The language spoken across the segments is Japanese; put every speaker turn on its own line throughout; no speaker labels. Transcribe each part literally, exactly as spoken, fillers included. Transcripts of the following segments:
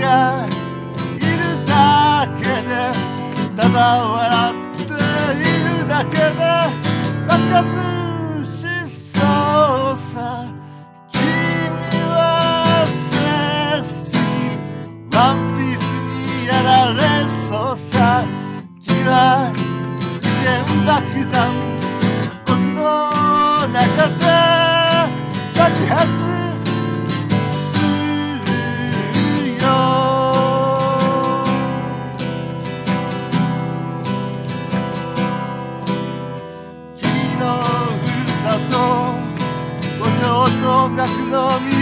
がいるだけでただ笑っているだけで爆発しそうさ君はセクシーワンピースにやられそうさ君は次元爆弾僕の中で爆発音楽の都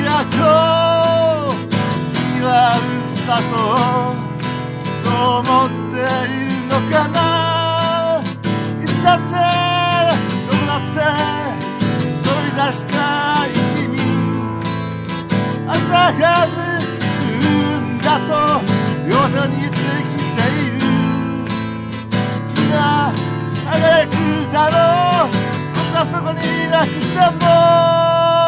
君はうっさとどう思っているのかないつだってどこだって飛び出したい君あんたがずうんだと両手を握ってきている君は輝くだろう僕はそこにいなくても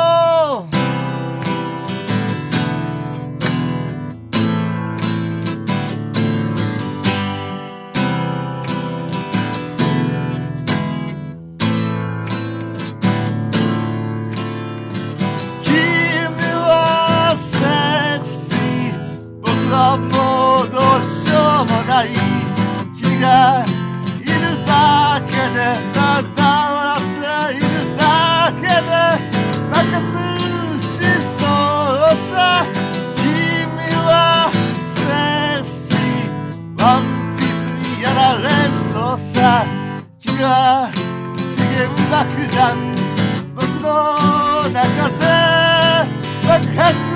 もうどうしようもない君がいるだけでただ笑っているだけで爆発しそうさ君はセクシーワンピースにやられそうさ君は次元爆弾僕の中で爆発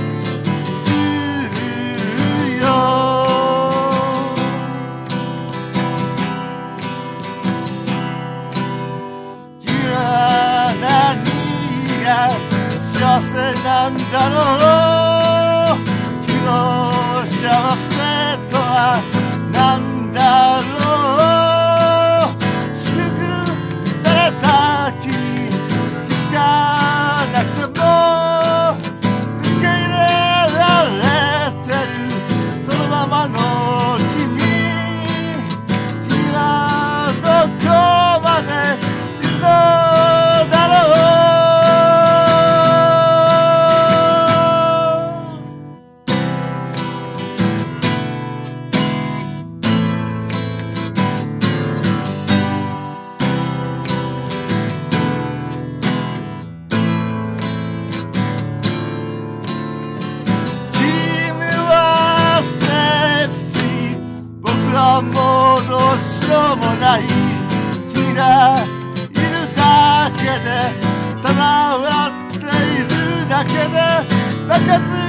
幸せなんだろう君の幸せとはなんだろう祝福された君気づかなくても受け入れられてるそのままの君君はどこまでいるのだろうもうどうしようもない君がいるだけでただ笑っているだけで爆発